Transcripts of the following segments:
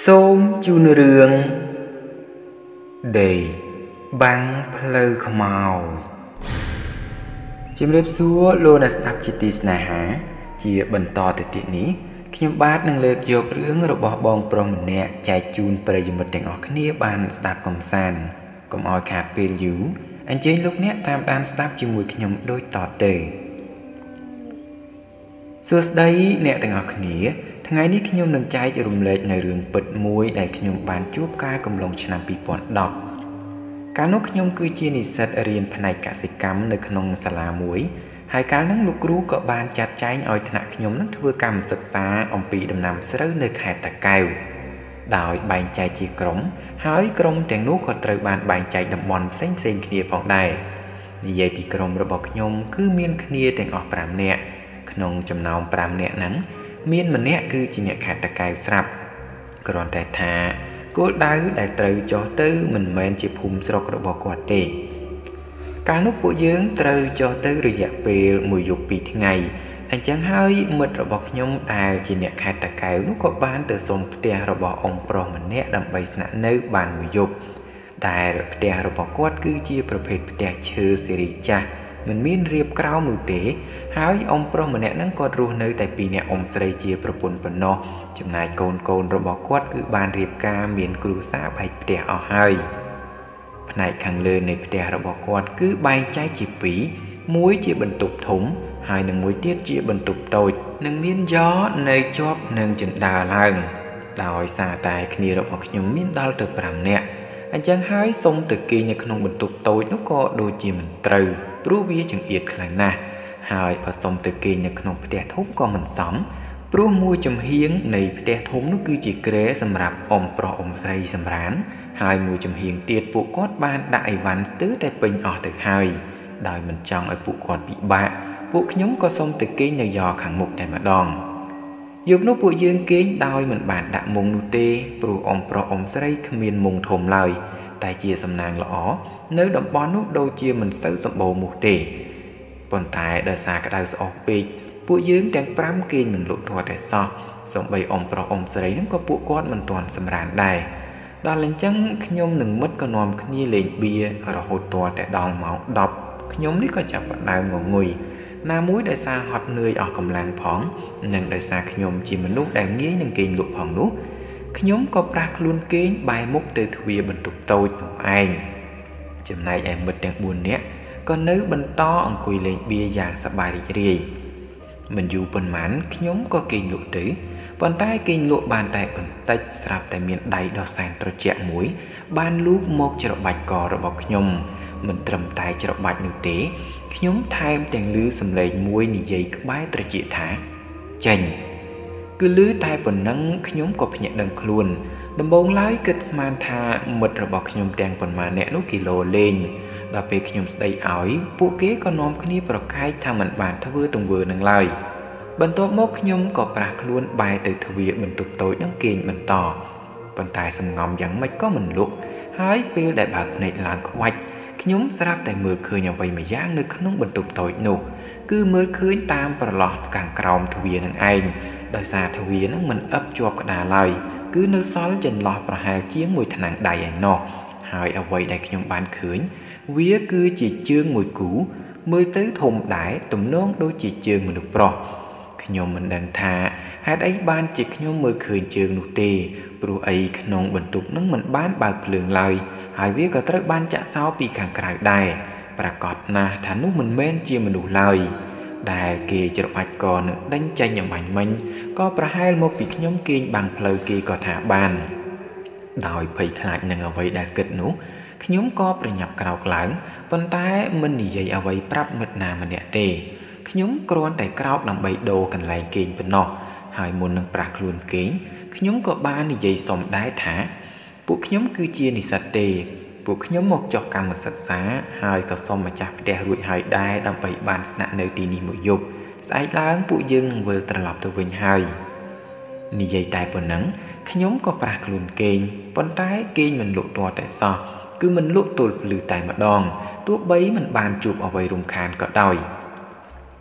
សូមជូនរឿងដេកបាំងផ្លូវខ្មោចជំរាបសួរលោកអ្នកស្ដាប់ជាទីស្នេហាជាបន្តទៅទៀតនេះខ្ញុំបាទនឹងលើកយករឿងរបស់បងប្រុសម្នាក់ចែកជូនប្រិយមិត្តទាំងអស់គ្នាបានស្ដាប់កំសាន្តកុំឲ្យខាតពេលយូរអញ្ជើញលោកអ្នកតាមដានស្ដាប់ជាមួយខ្ញុំដូចតទៅសួស្តីអ្នកទាំងអស់គ្នាថ្ងៃនេះខ្ញុំនឹងចែករំលែកនៅរឿងពិតមួយដែលខ្ញុំបានជួបកាលកំឡុងឆ្នាំ2010កាលនោះខ្ញុំគឺជានិស្សិតរៀនផ្នែកកសិកម្មនៅក្នុងសាលាមួយហើយកាលនោះលោកគ្រូក៏បានចាត់ចែងឲ្យថ្នាក់ខ្ញុំនឹងធ្វើកម្មសិក្សាអំពីដំណាំស្រូវនៅខេត្តតាកែវដោយបែងចែកជាក្រុមហើយក្រុមទាំងនោះក៏ត្រូវបានបែងចែកតំបន់ផ្សេងៗគ្នាផងដែរនិយាយពីក្រុមរបស់ខ្ញុំគឺមានគ្នាទាំងអស់5នាក់ក្នុងចំណោម5នាក់ហ្នឹងមានម្នាក់គឺជាអ្នកខេត្តតាកែវស្រាប់គ្រាន់តែថាគោលដៅដែលត្រូវចុះទៅមិនមែនជាភូមិស្រុករបស់គាត់ទេកាលនោះពួកយើងត្រូវចុះទៅរយៈពេល1យប់2ថ្ងៃអញ្ចឹងហើយមិត្តរបស់ខ្ញុំដែលជាអ្នកខេត្តតាកែវនោះក៏បានទៅសុំផ្ទះរបស់អ៊ំប្រុសម្នាក់ដើម្បីស្នាក់នៅបាន1យប់ដែលផ្ទះរបស់គាត់គឺជាប្រភេទផ្ទះឈើស៊េរីចាស់មិនមានរៀបក្រោមនោះទេហើយអ៊ំប្រុសម្នាក់ហ្នឹងគាត់រស់នៅតែពីរនាក់អ៊ំស្រីជាប្រពន្ធប៉ុណ្ណោះចំណែកកូនរបស់គាត់គឺបានរៀបការមានគ្រួសារបែកផ្ទះអស់ហើយផ្នែកខាងលើនៃផ្ទះរបស់គាត់គឺបែងចែកជាពីរមួយជាបន្ទប់ធំហើយនិងមួយទៀតជាបន្ទប់តូចនិងមានយ៉រនៅជាប់នឹងជណ្ដើរឡើងដោយសារតែគ្នារបស់ខ្ញុំមានដល់ទៅ5នាក់អញ្ចឹងហើយសុំទៅគេងនៅក្នុងបន្ទប់តូចនោះក៏ដូចជាមិនត្រូវព្រោះវាចង្អៀតខ្លាំងណាស់ហើយបើសុំទៅគេងនៅក្នុងផ្ទះធំក៏មិនសមព្រោះមួយចំហៀងនៃផ្ទះធំនោះគឺជាគ្រែសម្រាប់អ៊ំប្រុសអ៊ំស្រីសម្រានហើយមួយចំហៀងទៀតពួកគាត់បានដាក់អីវ៉ាន់ស្ទើរតែពេញអស់ទៅហើយដោយមិនចង់ឲ្យពួកគាត់ពិបាកពួកខ្ញុំក៏សុំទៅគេងនៅយ៉រខាងមុខតែម្ដងយប់នោះពួកយើងគេងដោយមិនបានដាក់មុងនោះទេព្រោះអ៊ំប្រុសអ៊ំស្រីគ្មានមុងធំឡើយតែជាសំណាងល្អនៅតំបន់នោះដូចជាមិនសូវសម្បូរមូសទេប៉ុន្តែដោយសារក្តៅស្អុះពេកពួកយើងទាំង5គេងមិនលក់ទាល់តែសោះសូម្បីអ៊ំប្រុសអ៊ំស្រីនឹងក៏ពួកគាត់មិនទាន់សម្រានដែរដល់អញ្ចឹងខ្ញុំនិងមិត្តក៏នាំគ្នាលេងបៀរហូតទាល់តែដល់ម៉ោង10ខ្ញុំនេះក៏ចាប់ផ្ដើមងងុយណាមួយដោយសារហត់នឿយអស់កម្លាំងផងនិងដោយសារខ្ញុំជាមនុស្សដែលងាយនឹងគេងលក់ផងនោះខ្ញុំក៏ប្រាស់ខ្លួនគេងបែរមុខទៅទ្វារបន្ទប់តូចនោះឯងចំណែកឯមិត្តទាំង4នាក់ក៏នៅបន្តអង្គុយលេងបៀយ៉ាងសប្បាយរីករាយមិនយូរប៉ុន្មានខ្ញុំក៏គេងលក់ទៅប៉ុន្តែគេងលក់បានតែបន្តិចស្រាប់តែមានដៃដ៏សែនត្រជាក់មួយបានលូកមកច្របាច់ករបស់ខ្ញុំមិនត្រឹមតែច្របាច់នោះទេខ្ញុំថែមទាំងឮសំឡេងមួយនិយាយក្បែរត្រចៀកថាចេញគឺឮតែប៉ុណ្ណឹងខ្ញុំក៏ភ្ញាក់ដឹងខ្លួនដំបូងឡើយគិតស្មានថាមិត្តរបស់ខ្ញុំទាំងប៉ុន្មានអ្នកនោះគេលោលេងដល់ពេលខ្ញុំស្ដីឲ្យពួកគេក៏នាំគ្នាប្រកែកថាមិនបានធ្វើទង្វើនឹងឡើយបន្ទាប់មកខ្ញុំក៏ប្រាស់ខ្លួនបែរទៅទ្វារបន្ទប់តូចនឹងគេងបន្តប៉ុន្តែសំងំយ៉ាងម៉េចក៏មិនលក់ហើយពេលដែលបើកភ្នែកឡើងខ្វាច់ខ្ញុំស្រាប់តែមើលឃើញអ្វីមួយយ៉ាងនៅក្នុងបន្ទប់តូចនោះគឺមើលឃើញតាមប្រឡោះខាងក្រោមទ្វារនឹងឯងដោយសារទ្វារនឹងមិនអឹបជាប់ក្តារឡើយគឺនៅសល់ចន្លោះប្រហែលជាងមួយថ្នាំងដៃឯណោះហើយអ្វីដែលខ្ញុំបានឃើញវាគឺជាជើងមួយគូមើលទៅធំដែរទំនងដូចជាជើងមនុស្សប្រុសខ្ញុំមិនដឹងថាហេតុអីបានជាខ្ញុំមើលឃើញជើងនោះទេព្រោះអីក្នុងបន្ទប់នឹងមិនបានបើកភ្លើងឡើយហើយវាក៏ត្រូវបានចាក់សោពីខាងក្រៅដែរប្រកាសណាស់ថានោះមិនមែនជាមនុស្សឡើយដែលគេច្របាច់កនឹងដេញចេញអំបញ្ញមិញក៏ប្រហែលមកពីខ្ញុំគេងបាំងផ្លូវគេក៏ថាបានដោយភ័យខ្លាចនឹងអ្វីដែលគិតនោះខ្ញុំក៏ប្រញាប់ក្រោកឡើងប៉ុន្តែមិននិយាយអ្វីប្រាប់មិត្តណាម្នាក់ទេខ្ញុំគ្រាន់តែក្រោកដើម្បីដូរកន្លែងគេងប៉ុណ្ណោះហើយមុននឹងប្រាស់ខ្លួនគេងខ្ញុំក៏បាននិយាយសុំដែរថាពួកខ្ញុំគឺជានិស្សិតទេពួកខ្ញុំមកចុះកម្មសិក្សាហើយក៏សុំម្ចាស់ផ្ទះរួចហើយដែរដើម្បីបានស្នាក់នៅទីនេះមួយយប់ស្អែកឡើងពួកយើងនឹងវិលត្រឡប់ទៅវិញហើយនិយាយតែប៉ុណ្ណឹងខ្ញុំក៏ប្រាស់ខ្លួនគេងប៉ុន្តែគេងមិនលក់ទាល់តែសោះគឺមិនលក់ទល់ភ្លឺតែម្ដងទោះបីមិនបានជួបអ្វីរំខានក៏ដោយ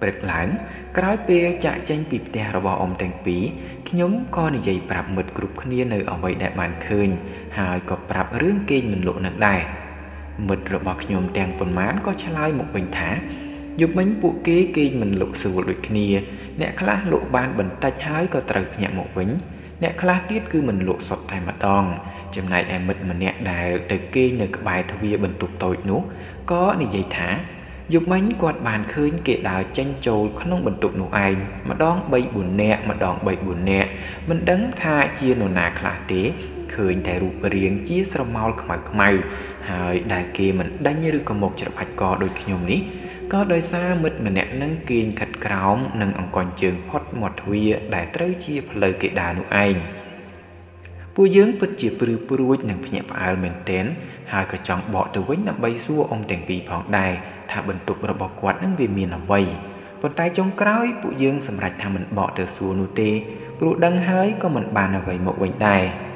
ព្រឹកឡើងក្រោយពេលចាក់ចេញពីផ្ទះរបស់អ៊ំទាំងពីរខ្ញុំក៏និយាយប្រាប់មិត្តគ្រប់គ្នានៅអ្វីដែលបានឃើញហើយក៏ប្រាប់រឿងគេងមិនលក់នឹងដែរមិត្តរបស់ខ្ញុំទាំងប៉ុន្មានក៏ឆ្លើយមកវិញថាយប់មិញពួកគេងមិនលក់ស្រួលដូចគ្នាអ្នកខ្លះលក់បានបន្តិចហើយក៏ត្រូវភ្ញាក់មកវិញអ្នកខ្លះទៀតគឺមិនលក់សុទ្ធតែម្ដងចំណែកឯមិត្តម្នាក់ដែលទៅគេងនៅក្បែរទ្វារបន្ទប់តូចនោះក៏និយាយថាយប់មិញគាត់បានឃើញគេដើរចេញចូលក្នុងបន្ទប់នោះឯងម្ដង 3-4 នាក់ម្ដង 3-4 នាក់មិនដឹងថាជានរណាខ្លះទេឃើញតែរូបរាងជាស្រមោលខ្មៅហើយដែលគេមិនដេញឬក៏មកច្របាច់កដូចខ្ញុំនេះក៏ដោយសារមិត្តម្នាក់នឹងគេងខិតក្រោមនិងអង្គញ់ជើងផុតមាត់ទ្វារដែលត្រូវជាផ្លូវគេដើរនោះឯងពួកយើងពិតជាព្រឺព្រួចនិងភ្ញាក់ផ្អើលមែនទែនហើយក៏ចង់បកទៅវិញដើម្បីសួរអ៊ំទាំងពីរផងដែរថាបន្ទប់របស់គាត់នឹងវាមានអ្វីប៉ុន្តែចុងក្រោយពួកយើងសម្រេចថាមិនបកទៅសួរនោះទេព្រោះដឹងហើយក៏មិនបានអ្វីមកវិញដែរ